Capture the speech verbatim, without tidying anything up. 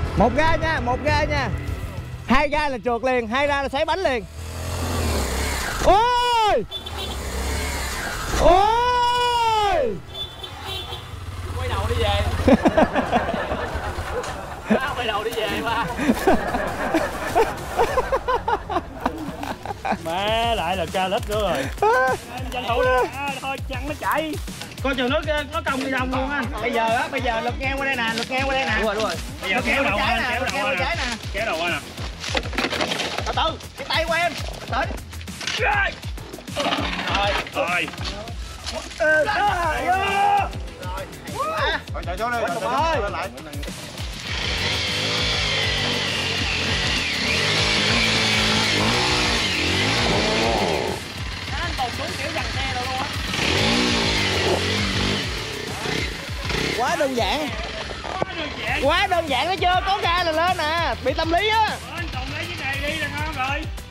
Một ga nha, một ga nha. Hai ga là trượt liền, hai ga là xoáy bánh liền. Ôi ôi, quay đầu đi về. Quay đầu đi về ba. Má lại là ca lít nữa rồi. Tranh thủ đi, à, thôi chặn nó chạy. Coi chừng nó nó cong đi đông luôn á. Bây giờ á, bây giờ lật ngang qua đây nè, lật ngang qua đây nè. Đúng rồi, đúng rồi. Bây giờ kéo đầu anh, kéo đầu anh nè. Kéo đầu anh nè. Từ từ, cái tay của em. Tới. Rồi. Rồi. Rồi. Rồi. Rồi chạy xuống đi, chạy xuống lại. Anh tụt xuống kiểu dằn xe rồi luôn á. Quá đơn giản. Quá đơn giản. Quá đơn giản, thấy chưa? Có ga là lên nè. Bị tâm lý á. Anh Tùng lấy cái này đi là ngon rồi.